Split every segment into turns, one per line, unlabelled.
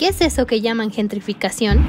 ¿Qué es eso que llaman gentrificación?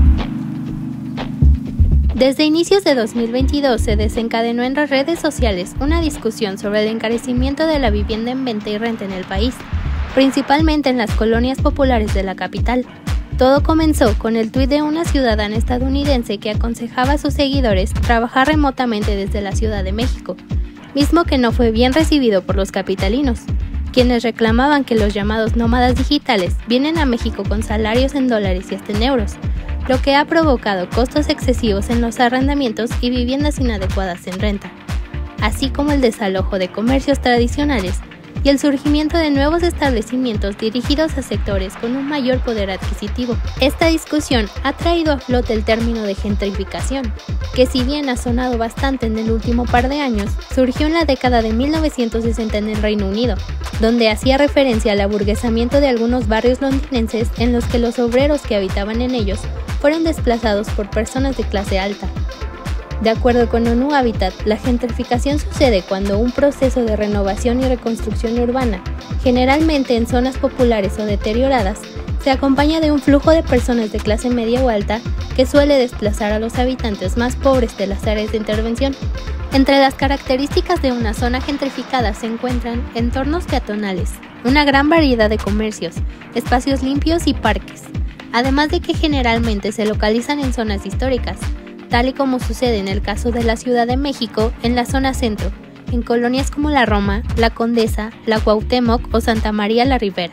Desde inicios de 2022 se desencadenó en las redes sociales una discusión sobre el encarecimiento de la vivienda en venta y renta en el país, principalmente en las colonias populares de la capital. Todo comenzó con el tuit de una ciudadana estadounidense que aconsejaba a sus seguidores trabajar remotamente desde la Ciudad de México, mismo que no fue bien recibido por los capitalinos, quienes reclamaban que los llamados nómadas digitales vienen a México con salarios en dólares y hasta en euros, lo que ha provocado costos excesivos en los arrendamientos y viviendas inadecuadas en renta, así como el desalojo de comercios tradicionales y el surgimiento de nuevos establecimientos dirigidos a sectores con un mayor poder adquisitivo. Esta discusión ha traído a flote el término de gentrificación, que si bien ha sonado bastante en el último par de años, surgió en la década de 1960 en el Reino Unido, donde hacía referencia al aburguesamiento de algunos barrios londinenses en los que los obreros que habitaban en ellos fueron desplazados por personas de clase alta. De acuerdo con ONU Habitat, la gentrificación sucede cuando un proceso de renovación y reconstrucción urbana, generalmente en zonas populares o deterioradas, se acompaña de un flujo de personas de clase media o alta que suele desplazar a los habitantes más pobres de las áreas de intervención. Entre las características de una zona gentrificada se encuentran entornos peatonales, una gran variedad de comercios, espacios limpios y parques, además de que generalmente se localizan en zonas históricas, tal y como sucede en el caso de la Ciudad de México en la zona centro, en colonias como la Roma, la Condesa, la Cuauhtémoc o Santa María la Ribera.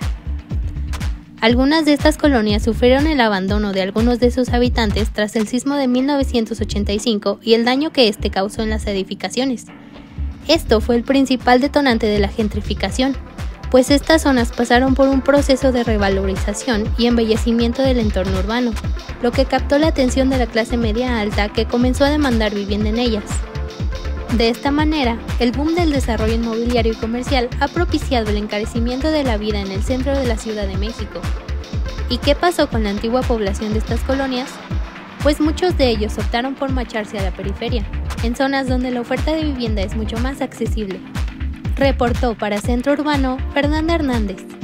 Algunas de estas colonias sufrieron el abandono de algunos de sus habitantes tras el sismo de 1985 y el daño que este causó en las edificaciones. Esto fue el principal detonante de la gentrificación, pues estas zonas pasaron por un proceso de revalorización y embellecimiento del entorno urbano, lo que captó la atención de la clase media alta que comenzó a demandar vivienda en ellas. De esta manera, el boom del desarrollo inmobiliario y comercial ha propiciado el encarecimiento de la vida en el centro de la Ciudad de México. ¿Y qué pasó con la antigua población de estas colonias? Pues muchos de ellos optaron por marcharse a la periferia, en zonas donde la oferta de vivienda es mucho más accesible. Reportó para Centro Urbano Fernanda Hernández.